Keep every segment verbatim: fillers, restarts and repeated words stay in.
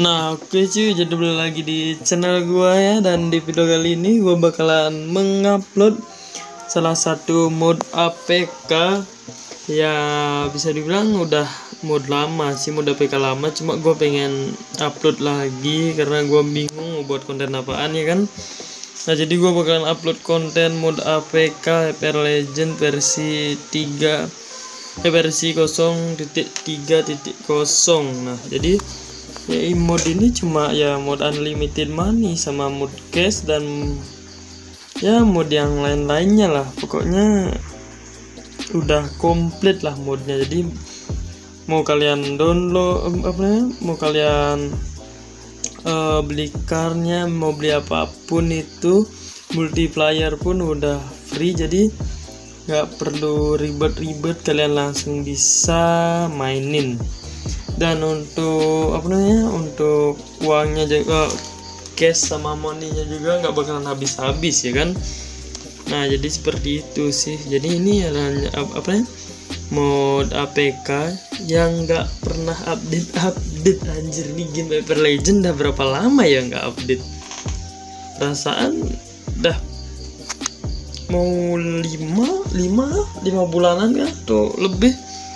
Nah oke cuy, jadi kembali lagi di channel gua ya. Dan di video kali ini gua bakalan mengupload salah satu mod A P K. Ya bisa dibilang udah mod lama sih, mod A P K lama. Cuma gua pengen upload lagi karena gua bingung mau buat konten apaan ya kan. Nah jadi gua bakalan upload konten mod A P K Hyper Legend versi tiga eh, versi nol titik tiga titik nol. Nah jadi ya mod ini cuma ya mod unlimited money sama mod cash dan ya mod yang lain-lainnya lah. Pokoknya udah komplit lah modnya. Jadi mau kalian download apa namanya, mau kalian uh, beli karnya, mau beli apapun itu, multiplayer pun udah free. Jadi nggak perlu ribet-ribet, kalian langsung bisa mainin. Dan untuk apa namanya, untuk uangnya juga, cash sama money-nya juga nggak bakalan habis-habis ya kan. Nah jadi seperti itu sih. Jadi ini adalah apa namanya, mod A P K yang nggak pernah update-update. Anjir, nih game Hyper Legend udah berapa lama ya nggak update? Perasaan dah mau lima lima lima bulanan ya atau lebih.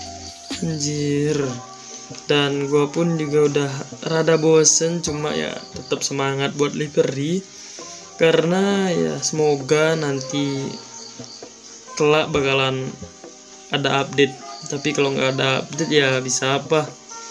Anjir. Dan gua pun juga udah rada bosen, cuma ya tetap semangat buat livery karena ya semoga nanti kelak bakalan ada update. Tapi kalau nggak ada update ya bisa apa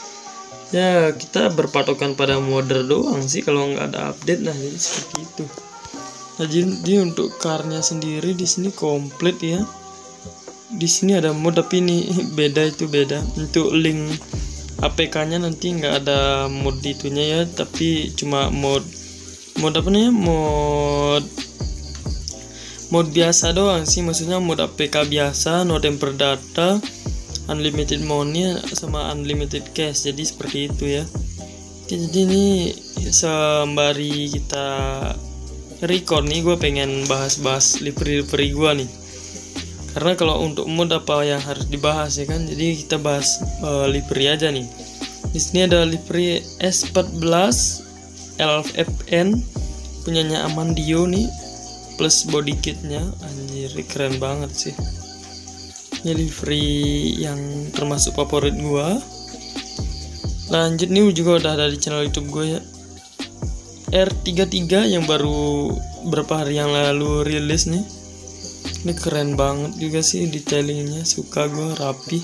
ya, kita berpatokan pada modder doang sih kalau nggak ada update. Nah jadi seperti itu. Nah jadi untuk karnya sendiri di sini komplit ya. Di sini ada mod tapi ini beda, itu beda. Untuk link A P K-nya nanti nggak ada mod itunya ya, tapi cuma mod mod apa nih, mod mod biasa doang sih. Maksudnya mod A P K biasa, no temper data, unlimited money sama unlimited cash. Jadi seperti itu ya. Oke, jadi ini sembari kita record nih, gue pengen bahas-bahas livery-livery gue nih. Karena kalau untuk mod apa yang harus dibahas ya kan, jadi kita bahas uh, livery aja nih. Di sini ada livery S empat belas L F N punyanya Amandio nih, plus body kitnya. Anjir, keren banget sih. Ini livery yang termasuk favorit gua. Lanjut nih juga udah ada di channel YouTube gue ya, R tiga puluh tiga yang baru berapa hari yang lalu rilis nih. Ini keren banget juga sih detailingnya, suka gue, rapi.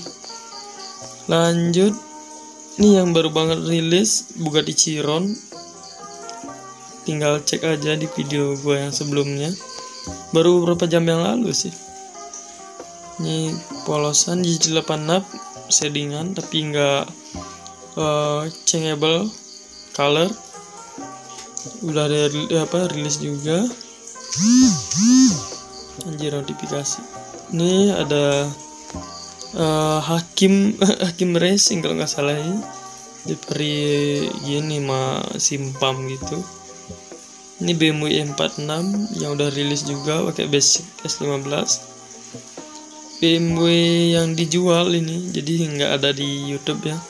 Lanjut, ini yang baru banget rilis Bugatti Chiron. Tinggal cek aja di video gue yang sebelumnya, baru beberapa jam yang lalu sih. Ini polosan G delapan enam shadingan tapi nggak uh, changeable color. Udah ada apa rilis juga. Anjir, notifikasi. Ini ada uh, Hakim Hakim Racing kalau nggak salah ya. Diberi gini mah simpam gitu. Ini B M W E empat puluh enam yang udah rilis juga pakai basic S lima belas. B M W yang dijual ini, jadi nggak ada di YouTube ya.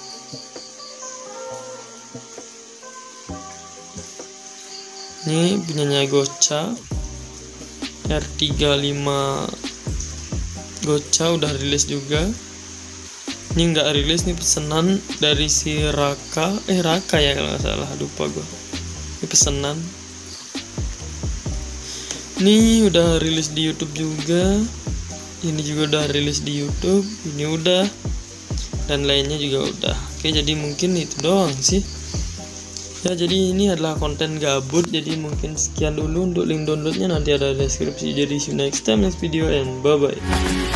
Ini punyanya Gocha R tiga puluh lima Gocha udah rilis juga. Ini nggak rilis nih, pesanan dari si Raka eh Raka ya kalau nggak salah, lupa gue. Ini pesanan. Ini udah rilis di YouTube juga. Ini juga udah rilis di YouTube. Ini udah, dan lainnya juga udah. Oke, jadi mungkin itu doang sih. Ya jadi ini adalah konten gabut, jadi mungkin sekian dulu. Untuk link downloadnya nanti ada di deskripsi. Jadi see you next time, next video, and bye bye.